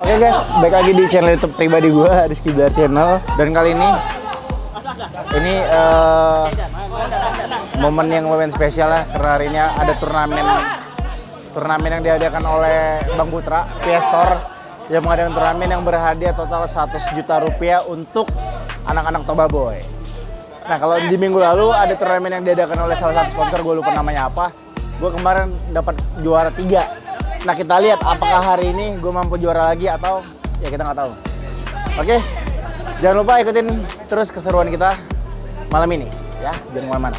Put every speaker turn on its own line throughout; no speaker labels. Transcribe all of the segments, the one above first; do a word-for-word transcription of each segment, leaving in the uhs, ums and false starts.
Oke guys, balik lagi di channel YouTube pribadi gue, Rizky Bilar Channel. Dan kali ini, ini uh, momen yang lumayan spesial lah, karena hari ini ada turnamen, turnamen yang diadakan oleh Bang Putra, P S Store, yang mengadakan turnamen yang berhadiah total seratus juta rupiah untuk anak-anak Toba Boy. Nah, kalau di minggu lalu ada turnamen yang diadakan oleh salah satu sponsor, gue lupa namanya apa. Gue kemarin dapat juara tiga. Nah, kita lihat apakah hari ini gue mampu juara lagi atau ya kita nggak tahu. Oke, jangan lupa ikutin terus keseruan kita malam ini ya, jangan kemana-mana.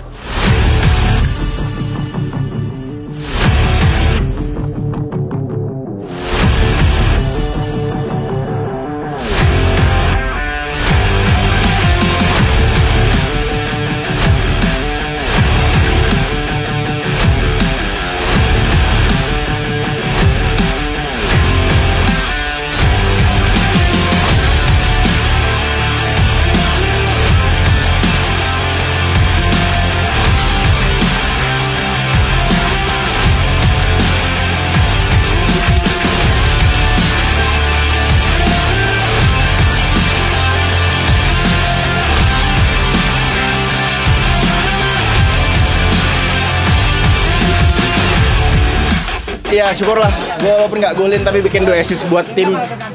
Ya syukurlah, gue walaupun nggak golin tapi bikin dua assist buat tim,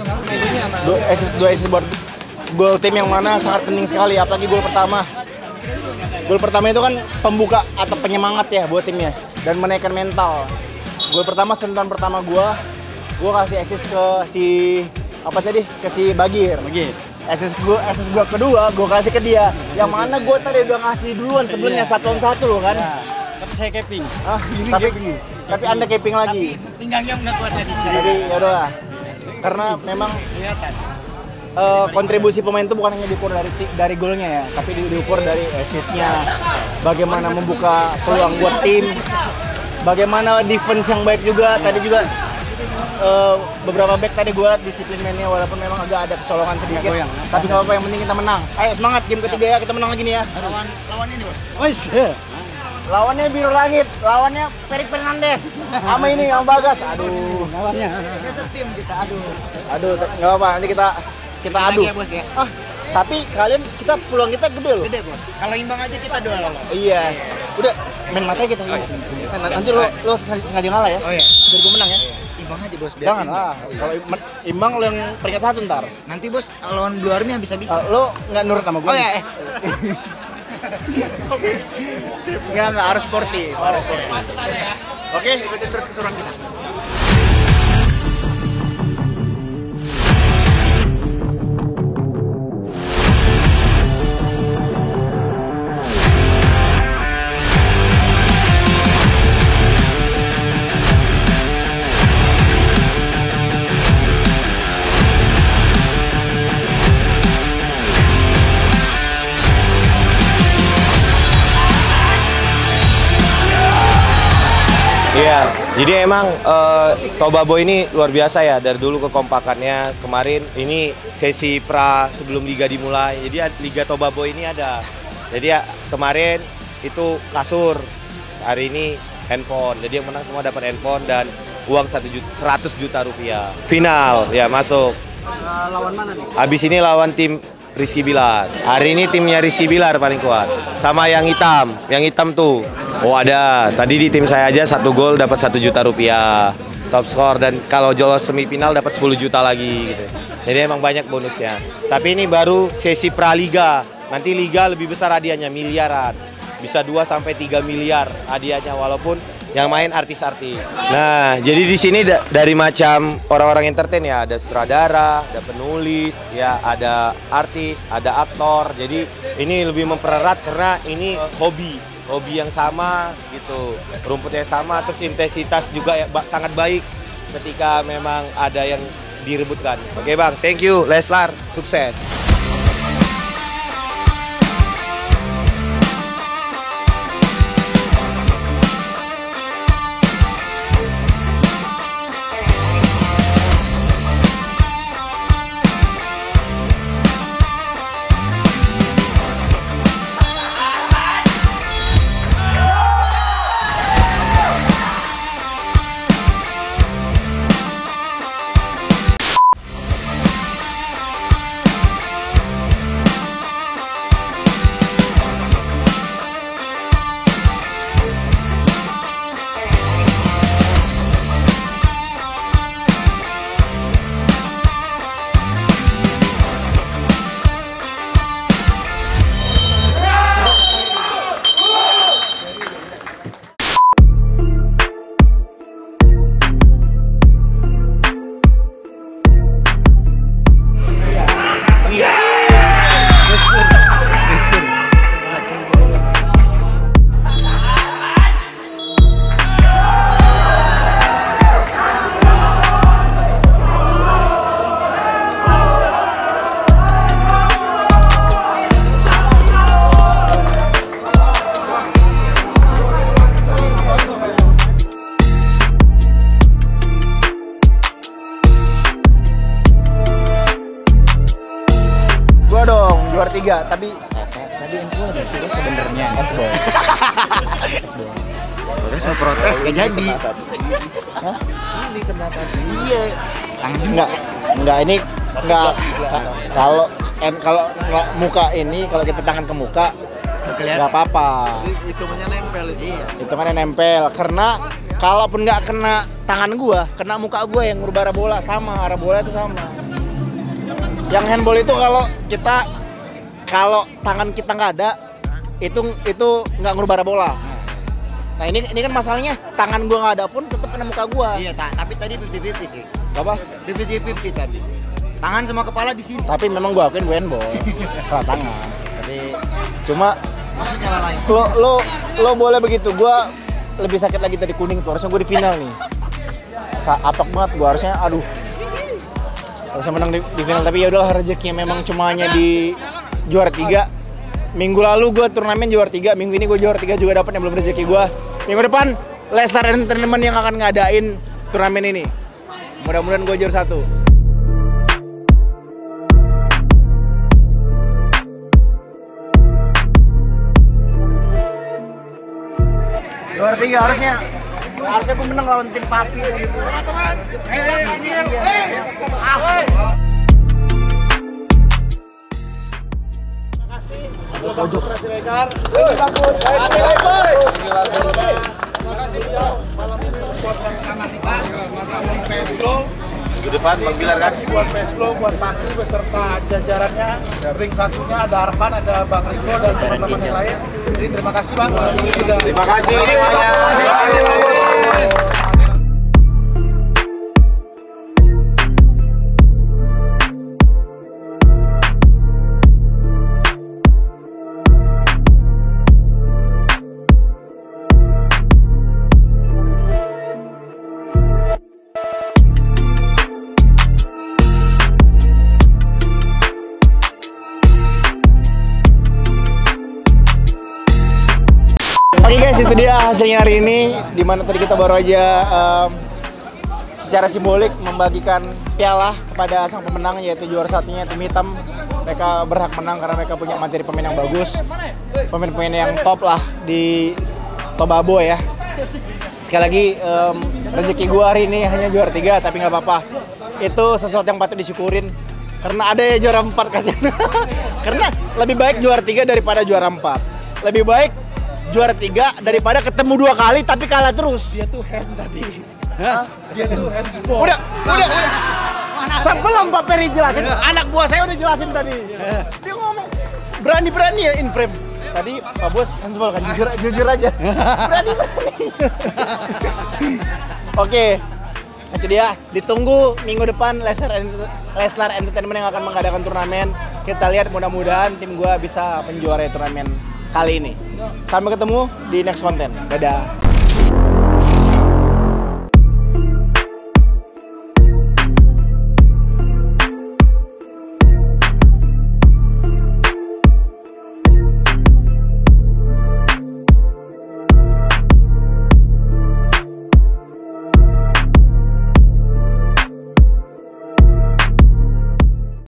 dua assist dua assist buat gol tim yang mana sangat penting sekali, apalagi gol pertama. Gol pertama itu kan pembuka atau penyemangat ya buat timnya dan menaikkan mental. Gol pertama sentuhan pertama gue, gue kasih assist ke si apa tadi ke si Bagir. Bagir. Assist gue, assist gue kedua, gue kasih ke dia. Yang mana gue tadi udah ngasih duluan sebelumnya satu on satu loh kan.
Tapi saya capping.
Ah, tapi tapi anda capping lagi.
Tapi pinggangnya nggak kuat lagi sekarang.
Jadi ya udah, karena memang
kelihatan.
Uh, kontribusi pemain itu bukan hanya diukur dari dari golnya ya, tapi di, diukur dari assist-nya, bagaimana membuka peluang buat tim, bagaimana defense yang baik juga. Tadi juga uh, beberapa back tadi gue liat disiplin mainnya, walaupun memang agak ada kecolongan sedikit, goyang, tapi nggak apa-apa, yang penting kita menang. Ayo semangat, game ketiga ya, kita menang lagi nih ya.
Lawan lawan ini bos.
Wes. Lawannya Biru Langit, lawannya Ferik Fernandes, sama ini yang Bagas. Aduh,
Lawannya. Kita tim kita aduh.
Aduh, nggak apa-apa, nanti kita kita adu.
Ya, bos, ya.
Ah, tapi kalian kita peluang kita gede loh.
Gede bos. Kalau imbang aja kita dua lolos.
Iya. Udah main matanya kita. Oh, iya. Nanti lo lo sengaja, sengaja ngalah ya.
Oh iya.
Biar gue menang ya.
Imbang aja bos. Biar
Jangan lah. Kalau imbang lo yang peringkat satu ntar.
Nanti bos lawan Blue Army bisa-bisa.
Uh, lo nggak nurut sama gue.
Oh iya. Eh.
Nggak nggak harus sporty. Harus sporty. Oke, ikutin terus keseruan kita.
Iya, jadi emang uh, Toba Boy ini luar biasa ya, dari dulu kekompakannya. Kemarin ini sesi pra sebelum liga dimulai, jadi liga Toba Boy ini ada. Jadi ya kemarin itu kasur, hari ini handphone. Jadi yang menang semua dapat handphone dan uang seratus juta rupiah. Final ya masuk.
Uh, lawan mana nih?
Habis ini lawan tim Rizky Bilar. Hari ini timnya Rizky Bilar paling kuat. Sama yang hitam, yang hitam tuh. Oh ada, tadi di tim saya aja satu gol dapat satu juta rupiah top skor, dan kalau lolos semifinal dapat sepuluh juta lagi gitu. Jadi emang banyak bonusnya. Tapi ini baru sesi praliga. Nanti liga lebih besar hadiahnya, miliaran. Bisa dua sampai tiga miliar hadiahnya, walaupun yang main artis-artis. Nah, jadi di sini da dari macam orang-orang entertain ya, ada sutradara, ada penulis, ya ada artis, ada aktor. Jadi ini lebih mempererat karena ini hobi. Hobi yang sama gitu, rumputnya sama, terus intensitas juga ya, sangat baik ketika memang ada yang direbutkan. Oke bang, thank you Leslar, sukses.
tiga, tapi
Tadi Ensbol ada sih sebenarnya.
Ensbol.
Terus mau protes gak jadi.
Hah?
Ini kena tadi. Iya. Tangan
Enggak, enggak ini enggak kalau en- kalau nggak muka ini kalau kita tangan ke muka
Gak
nggak apa-apa.
Hitungannya nempel itu. Iya.
Itu kan nempel karena kalaupun nggak kena tangan gua, kena muka gua yang merubah arah bola sama, arah bola itu sama. Yang handball itu kalau kita kalau tangan kita nggak ada, itu itu nggak ngerubah arah bola. Nah ini ini kan masalahnya tangan gua nggak ada pun tetap kena muka gua.
Iya, ta- tapi tadi fifty fifty sih.
Apa?
fifty fifty tadi. Tangan sama kepala di sini.
Tapi memang gua akuin gua handball, kalah tangan. Tapi cuma
Maksudnya lain.
lo lo lo boleh begitu. Gua lebih sakit lagi tadi kuning tuh. Harusnya gua di final nih. Sa apak banget gua harusnya. Aduh. Harusnya menang di, di final tapi ya udahlah rezekinya memang cuma hanya di juara tiga. Minggu lalu gue turnamen juara tiga, minggu ini gue juara tiga juga dapat yang belum rezeki gue. Minggu depan Lestar Entertainment yang akan ngadain turnamen ini. Mudah-mudahan gue juara satu. Juara tiga harusnya harusnya gue menang lawan tim Papi gitu. Teman-teman, eh ini eh pojok Regar.
Minggu depan Bang Bilar kasih
buat Peslo, buat Maki beserta jajarannya. Ring satunya ada Arfan, ada Bang Riko dan teman-teman yang lain. Jadi terima kasih Bang. Sudah.
Terima kasih semuanya. Terima kasih Bang.
Oke guys, itu dia hasilnya hari ini. Dimana tadi kita baru aja um, secara simbolik membagikan piala kepada sang pemenang, yaitu juara satunya tim hitam. Mereka berhak menang karena mereka punya materi pemain yang bagus, pemain-pemain yang top lah di Tobabo ya. Sekali lagi um, rezeki gua hari ini hanya juara tiga, tapi nggak apa-apa. Itu sesuatu yang patut disyukurin karena ada ya juara empat kasihan. Karena lebih baik juara tiga daripada juara empat. Lebih baik juara tiga daripada ketemu dua kali tapi kalah terus.
Dia tuh hand tadi.
Hah?
Dia tuh handball.
Udah, udah. Sebelum Pak Peri jelasin, anak buah saya udah jelasin tadi. Dia ngomong berani-berani ya in frame. Tadi Pak Bos handball kan jujur, jujur aja. Berani-berani. Oke. Itu dia, ditunggu minggu depan Lestar Lestar Entertainment yang akan mengadakan turnamen. Kita lihat mudah-mudahan tim gua bisa menjuarai turnamen kali ini. Sampai ketemu di next konten. Dadah.